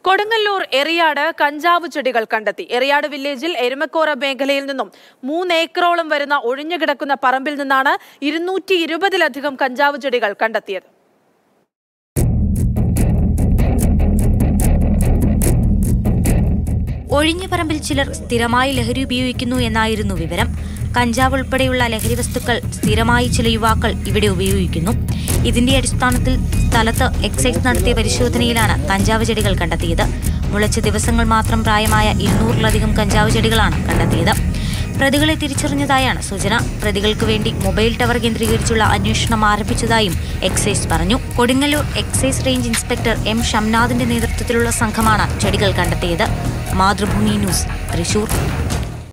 കൊടുങ്ങല്ലൂർ എറിയാട് കഞ്ചാവ് ചെടികൾ കണ്ടെത്തി. എറിയാട് വില്ലേജിൽ എരുമക്കോറ മേഖലയിൽ നിന്നും 3 ഏക്കറോളം വരുന്ന ഒഴിഞ്ഞുകിടക്കുന്ന പറമ്പിൽ നിന്നാണ് 220-ലധികം കഞ്ചാവ് ചെടികൾ കണ്ടെത്തിയത്. ഒഴിഞ്ഞ പറമ്പിൽ ചിലർ സ്ഥിരമായി ലഹരി ഉപയോഗിക്കുന്നു എന്നായിരുന്നു വിവരം. കഞ്ചാവ് ഉൾപ്പെടെയുള്ള ലഹരി വസ്തുക്കൾ സ്ഥിരമായി ചില യുവാക്കൾ ഇവിടെ ഉപയോഗിക്കുന്നു. ഇതിന്റെ അടിസ്ഥാനത്തിൽ സ്ഥലത്ത് എക്സൈസ് നടത്തിയ പരിശോധനയിലാണ് കഞ്ചാവ് ചെടികൾ കണ്ടെത്തിയത്. മുളച്ച ദിവസങ്ങൾ മാത്രം പ്രായമായ 200-ലധികം കഞ്ചാവ് ചെടികളാണ് കണ്ടെത്തിയത്. പ്രതികളെ തിരിച്ചറിഞ്ഞതായാണ് സൂചന. പ്രതികൾക്ക് വേണ്ടി മൊബൈൽ ടവർ കേന്ദ്രീകരിച്ചുള്ള അന്വേഷണം ആരംഭിച്ചതായും എക്സൈസ് പറഞ്ഞു. Kodungallur excise range inspector M ഷംനാദിന്റെ നേതൃത്വത്തിലുള്ള സംഘമാണ് ചെടികൾ കണ്ടെത്തിയത്. മാതൃഭൂമി ന്യൂസ്, തൃശൂർ.